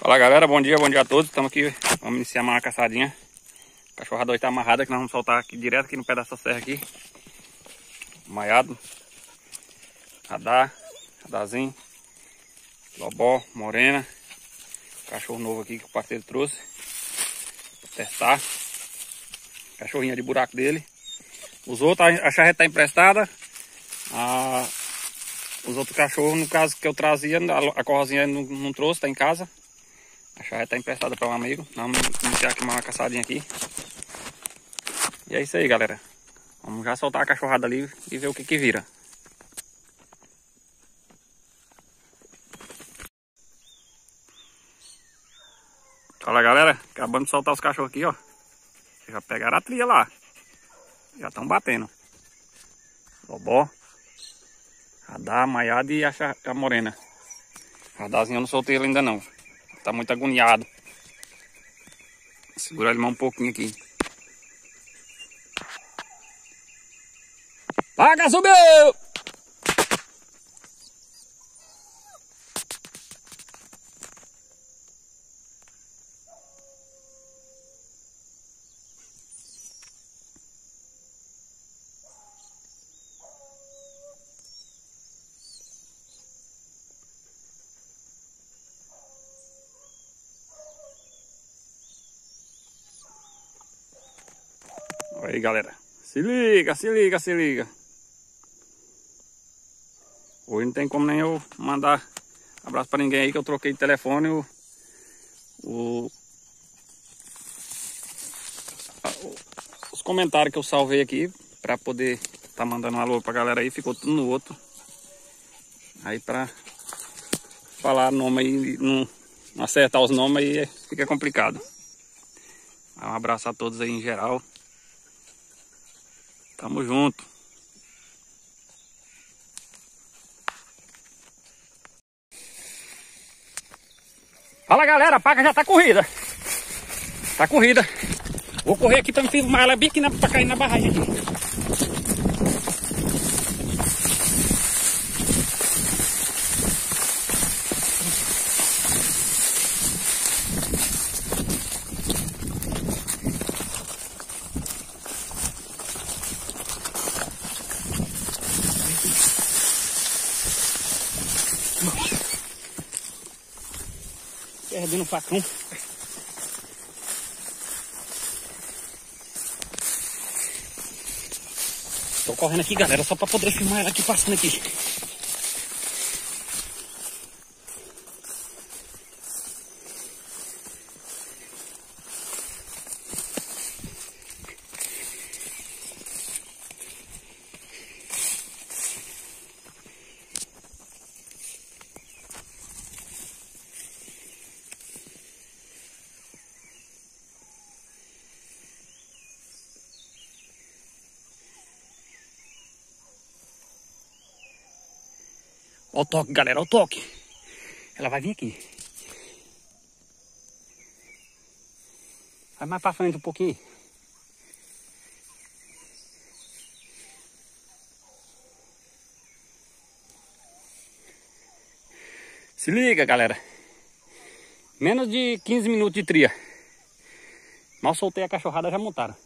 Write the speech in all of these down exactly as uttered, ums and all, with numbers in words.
Fala galera, bom dia, bom dia a todos. Estamos aqui, vamos iniciar uma caçadinha. A cachorrada hoje está amarrada, que nós vamos soltar aqui direto aqui no pé dessa serra aqui. Maiado, radar, radarzinho, lobó, morena. Cachorro novo aqui que o parceiro trouxe pra testar. Cachorrinha de buraco dele. Os outros, a charrete está emprestada. A... Os outros cachorros, no caso que eu trazia, a corrozinha não, não trouxe, está em casa. A charrete está emprestada para um amigo. Vamos iniciar aqui uma caçadinha aqui. E é isso aí, galera. Vamos já soltar a cachorrada ali e ver o que que vira. Fala, galera. Acabamos de soltar os cachorros aqui, ó. Já pegaram a tria lá. Já estão batendo. Lobó, radar, maiado e a, a morena. Radarzinho eu não soltei ele ainda não. Tá muito agoniado. Vou segurar ele mais um pouquinho aqui. Paga, subiu! Olha aí, galera. Se liga, se liga, se liga. Hoje não tem como nem eu mandar abraço pra ninguém aí, que eu troquei de telefone. O, o, a, o, os comentários que eu salvei aqui pra poder tá mandando um alô pra galera aí, ficou tudo no outro. Aí pra falar nome aí, não, não acertar os nomes aí fica complicado. Um abraço a todos aí em geral. Tamo junto. Fala, galera, a paca já tá corrida. Tá corrida. Vou correr aqui pra me filmar ela bem aqui na, pra cair na barragem aqui. Perdendo o facão. Tô correndo aqui, galera, só pra poder filmar ela aqui passando aqui. Olha o toque, galera, olha o toque. Ela vai vir aqui. Vai mais pra frente um pouquinho. Se liga, galera. Menos de quinze minutos de tria. Mal soltei a cachorrada, já montaram.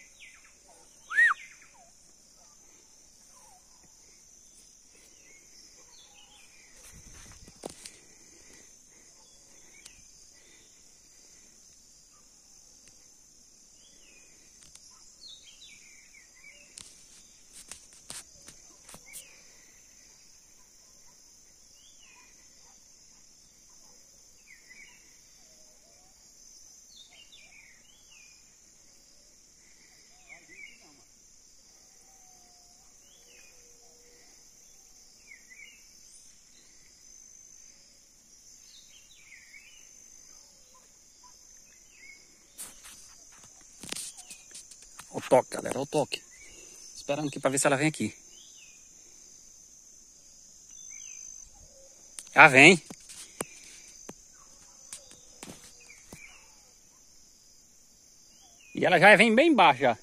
Olha o toque, galera, olha o toque. Esperando aqui pra ver se ela vem aqui. Já vem. E ela já vem bem embaixo já.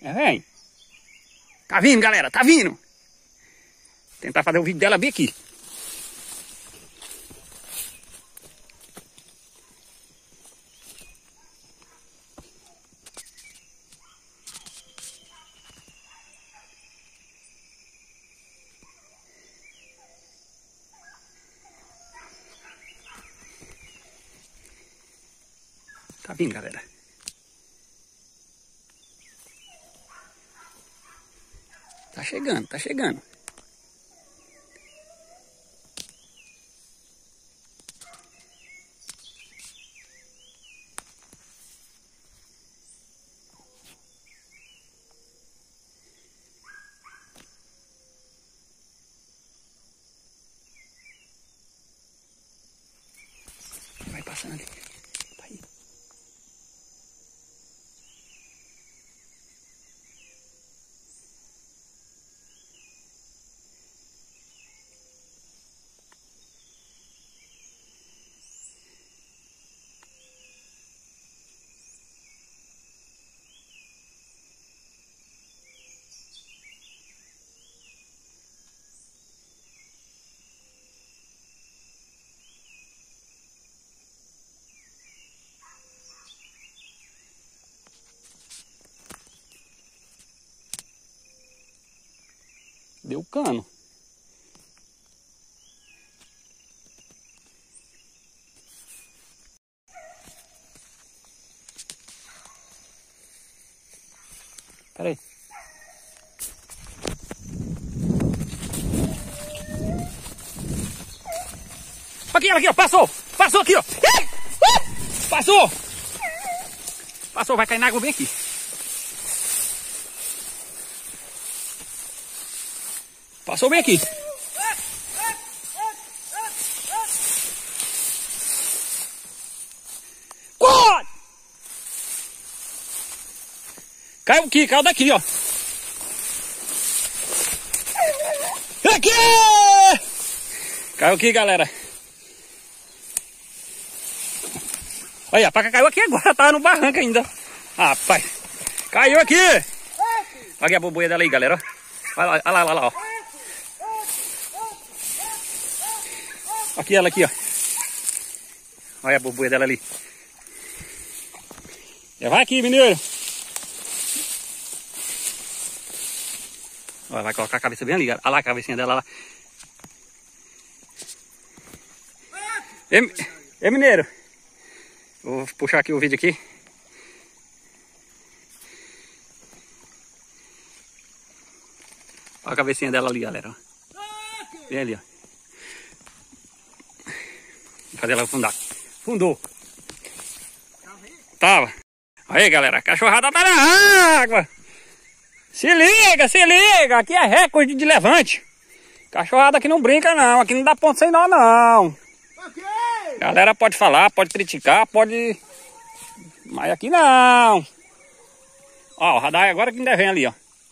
É, vem. Tá vindo, galera, tá vindo. Vou tentar fazer o vídeo dela bem aqui. Tá vindo, galera. Tá chegando, tá chegando. Vai passando ali. Tá aí. Deu cano. Pera aí. Aqui, aqui, ó. Passou. Passou aqui, ó. Passou. Passou, vai cair na água bem aqui. Passou bem aqui. Corre! Caiu aqui, caiu daqui, ó. Aqui! Caiu aqui, galera. Olha, a paca caiu aqui agora, tava no barranco ainda. Rapaz, caiu aqui. Olha a boboia dela aí, galera. Olha lá, olha lá, olha lá, ó. Aqui ela aqui, ó. Olha a boboia dela ali. Já vai aqui, mineiro. Olha, vai colocar a cabeça bem ali. Olha lá a cabecinha dela lá. Ei, ei, mineiro. Vou puxar aqui o vídeo aqui. Olha a cabecinha dela ali, galera. Vem ali, ó. Vou fazer ela afundar. Fundou. Tava. Aí, galera, a cachorrada tá na água. Se liga, se liga. Aqui é recorde de levante. Cachorrada aqui não brinca, não. Aqui não dá ponto sem nó, não. Galera pode falar, pode criticar, pode... Mas aqui não. Ó, o radar agora que ainda vem ali, ó.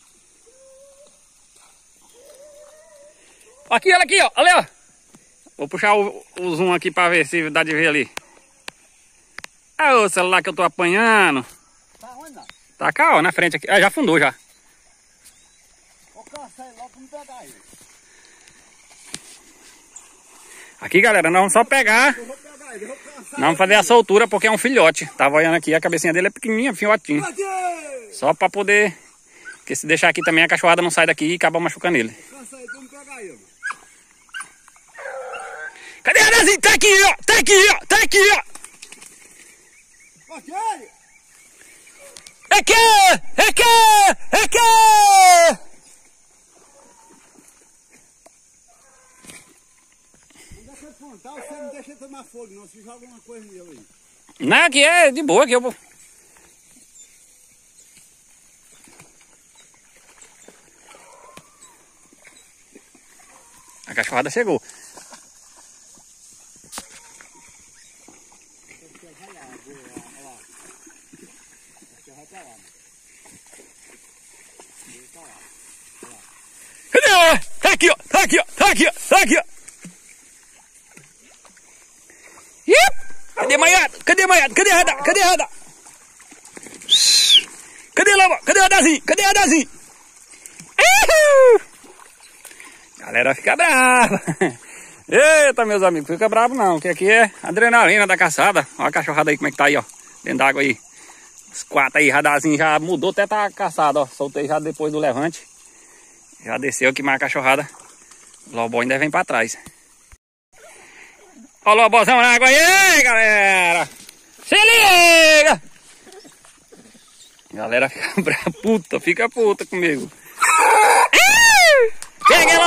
Aqui, olha aqui, ó. Olha, ó. Vou puxar o, o zoom aqui pra ver se dá de ver ali. Ah, o celular que eu tô apanhando. Tá onde, não? Tá cá, ó, na frente aqui. Ah, já afundou já. Ô, cara, sai logo pra me pegar ele. Aqui, galera, nós vamos só pegar. Eu vou pegar ele, eu vou cansar. Nós vamos fazer a soltura porque é um filhote. Tava olhando aqui, a cabecinha dele é pequenininha, filhotinho. Só pra poder... Porque se deixar aqui também a cachorrada não sai daqui e acaba machucando ele. Cansa aí, vamos pegar ele. Cadê a Anazinho? Tá aqui, ó! Tá aqui, ó! Tá aqui, ó! Ok? É que! É que! É que! Não deixa eu contar, você não deixa eu tomar fogo, não. Se joga uma coisa nele aí. Não, aqui é de boa, aqui eu vou... A cachorrada chegou. Cadê ela? Tá aqui, ó. Tá aqui, ó. Tá aqui, ó. Tá aqui, ó. Ih! Cadê Maiado? Cadê Maiado? Cadê a Radar? Cadê a Radar? Cadê Lobo? Cadê o Adazinho? Cadê o Adazinho? Galera fica brava. Eita, meus amigos, fica bravo não, que aqui é adrenalina da caçada. Olha a cachorrada aí, como é que tá aí, ó. Dentro d'água aí. Os quatro aí, radazinho já mudou, até tá caçado, ó. Soltei já depois do levante. Já desceu aqui mais a cachorrada. O Lobó ainda vem pra trás. Ó o Lobozão na água aí, galera. Se liga! Galera fica brava, puta, fica puta comigo. Chega ela,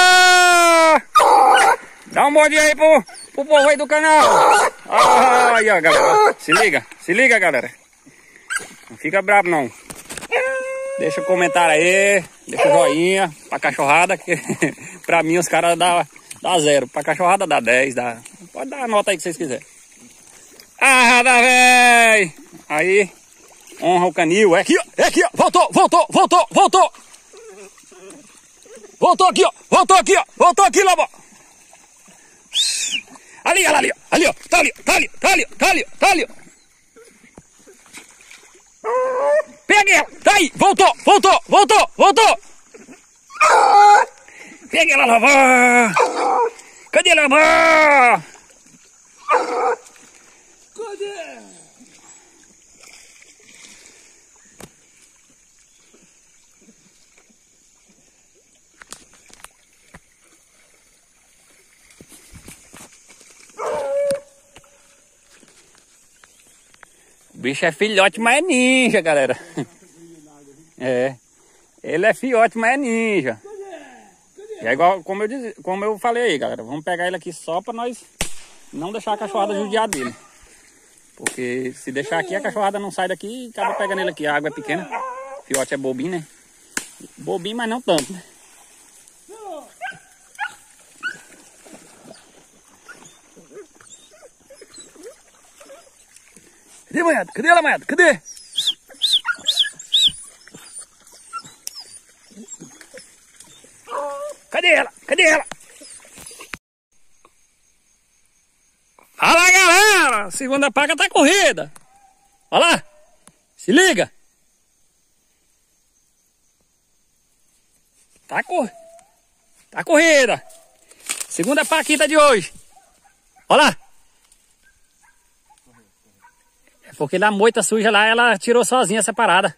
Lobó! Dá um bom dia aí pro, pro povo aí do canal. Aí, ó, galera. Se liga, se liga, galera. Não fica bravo, não. Deixa o comentário aí, deixa o joinha pra cachorrada, que pra mim os caras dá, dá zero. Pra cachorrada dá dez, dá. Pode dar a nota aí que vocês quiserem. Ah, dá, véi! Aí, honra o canil. É aqui, ó, é aqui, ó. Voltou, voltou, voltou, voltou. Voltou aqui, ó. Voltou aqui, ó. Voltou aqui, Lobo. Ali, ela ali, ó. Ali, ó. Tá ali, tá ali, tá ali, tá ali, tá ali. Peguei ela. Tá aí. Voltou, voltou, voltou, voltou. Peguei ela, Lobo. Cadê ela, Lobo? Cadê? O bicho é filhote, mas é ninja, galera. É. Ele é filhote, mas é ninja. É igual como eu, diz, como eu falei aí, galera. Vamos pegar ele aqui só pra nós não deixar a cachorrada judiar dele. Porque se deixar aqui, a cachorrada não sai daqui e acaba pegando ele aqui. A água é pequena. O filhote é bobinho, né? Bobinho, mas não tanto, né? Cadê a manhada? Cadê ela, manhada? Cadê? Cadê ela? Cadê ela? Fala, galera! Segunda paca tá corrida. Olha lá. Se liga. Tá cor... Tá corrida. Segunda paquita de hoje. Olha lá. É porque na moita suja lá, ela tirou sozinha, separada.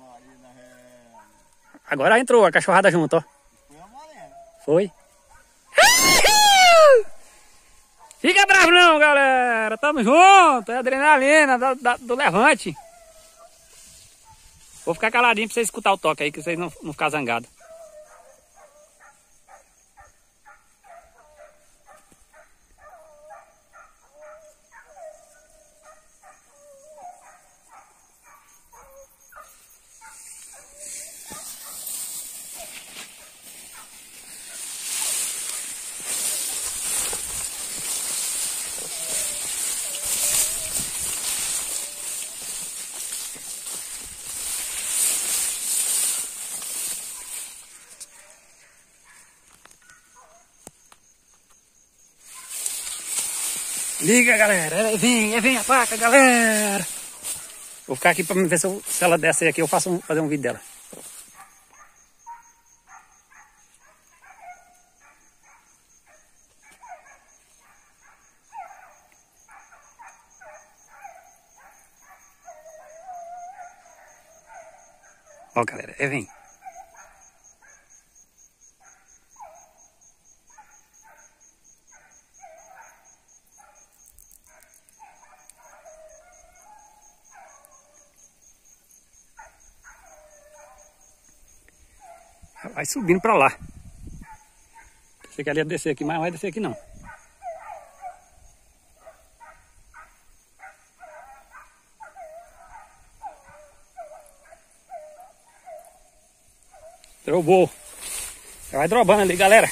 Agora entrou a cachorrada junto, ó. Foi. Fica bravo não, galera. Tamo junto. É adrenalina da, da, do levante. Vou ficar caladinho pra vocês escutar o toque aí, que vocês não, não ficar zangados. Liga, galera. Vem, vem a faca, galera. Vou ficar aqui pra ver se, eu, se ela desce aqui, eu faço um, fazer um vídeo dela. Ó, galera, é vem. Vai subindo pra lá. Pensei que ela ia descer aqui, mas não vai descer aqui não. Drobou. Já vai drobando ali, galera.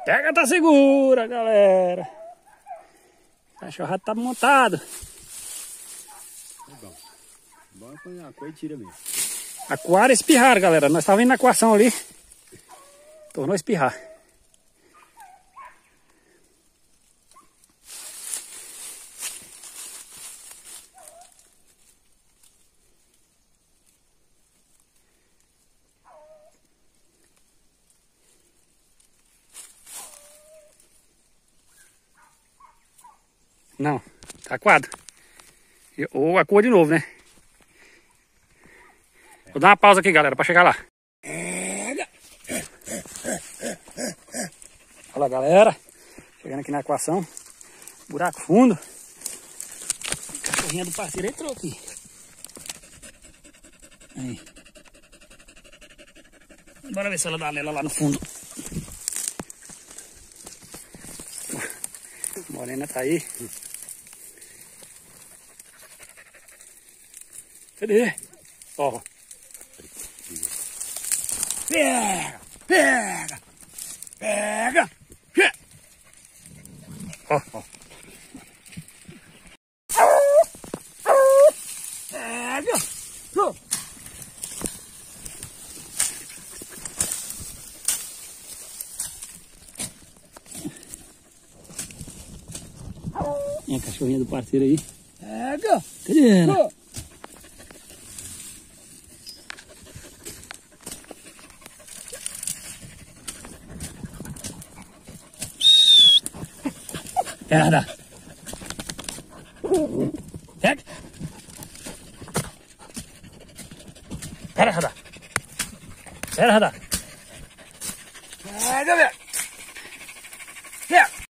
Pega, tá segura, galera. O cachorrado tá montado. É bom. Bom apanhar a coisa e tira mesmo. Aquário espirrar, galera. Nós estávamos indo na coação ali. Tornou a espirrar. Não, tá aquado. Ou acuou de novo, né? Vou dar uma pausa aqui, galera, pra chegar lá. Olha, galera. Chegando aqui na equação. Buraco fundo. A cachorrinha do parceiro entrou aqui. Aí. Bora ver se ela dá nela lá no fundo. A morena tá aí. Cadê? Ó. Pega! Pega! Pega! Pega! Ó, ó. Pega! Oh. E a cachorrinha do parceiro aí. Pega! Cadê ela? Oh. Pega, Radar. Pega. Pera, Radar. Pera, Radar.